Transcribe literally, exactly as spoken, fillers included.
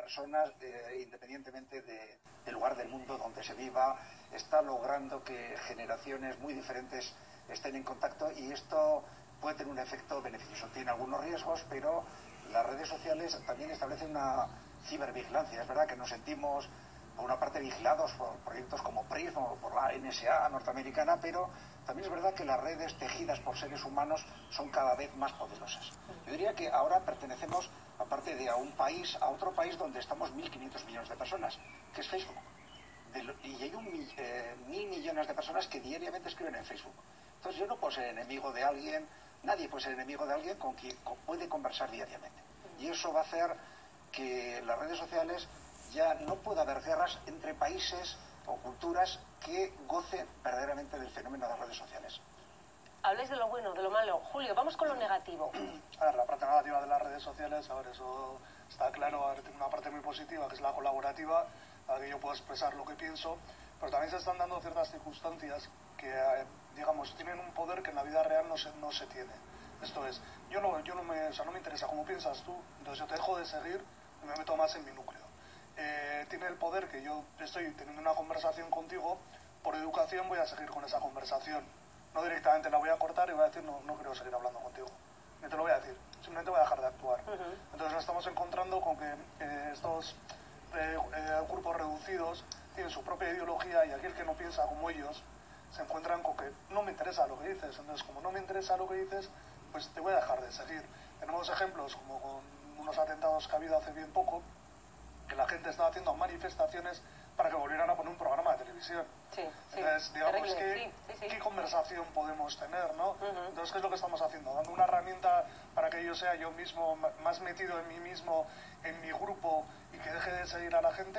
personas, eh, independientemente de, del lugar del mundo donde se viva, está logrando que generaciones muy diferentes estén en contacto, y esto puede tener un efecto beneficioso. Tiene algunos riesgos, pero las redes sociales también establecen una cibervigilancia. Es verdad que nos sentimos por una parte vigilados por proyectos como PRISM o por la N S A norteamericana, pero también es verdad que las redes tejidas por seres humanos son cada vez más poderosas. Yo diría que ahora pertenecemos, aparte de a un país, a otro país donde estamos mil quinientos millones de personas, que es Facebook. De, y hay un, eh, mil millones de personas que diariamente escriben en Facebook. Entonces yo no puedo ser enemigo de alguien, nadie puede ser enemigo de alguien con quien puede conversar diariamente. Y eso va a hacer que las redes sociales ya no pueda haber guerras entre países o culturas que gocen verdaderamente del fenómeno de las redes sociales. Habláis de lo bueno, de lo malo. Julio, vamos con lo negativo. A ver, la parte negativa de las redes sociales, a ver, eso está claro. A ver, tiene una parte muy positiva, que es la colaborativa, a la que yo puedo expresar lo que pienso, pero también se están dando ciertas circunstancias que, eh, digamos, tienen un poder que en la vida real no se, no se tiene. Esto es, yo no, yo no me, o sea, no me interesa cómo piensas tú, entonces yo te dejo de seguir y me meto más en mi núcleo. Eh, tiene el poder que yo estoy teniendo una conversación contigo, por educación voy a seguir con esa conversación. No directamente la voy a cortar y voy a decir, no, no quiero seguir hablando contigo. Ni te lo voy a decir, simplemente voy a dejar de actuar. Uh-huh. Entonces nos estamos encontrando con que eh, estos eh, eh, grupos reducidos tienen su propia ideología, y aquel que no piensa como ellos se encuentran con que no me interesa lo que dices. Entonces, como no me interesa lo que dices, pues te voy a dejar de seguir. Tenemos ejemplos como con unos atentados que ha habido hace bien poco, que la gente estaba haciendo manifestaciones para que volvieran a poner un programa de televisión. Sí, sí. Entonces, digamos, Terrible, que, sí, sí, sí. ¿qué conversación podemos tener, no? Uh-huh. Entonces, ¿qué es lo que estamos haciendo? Dando una herramienta para que yo sea yo mismo más metido en mí mismo, en mi grupo, y que deje de seguir a la gente.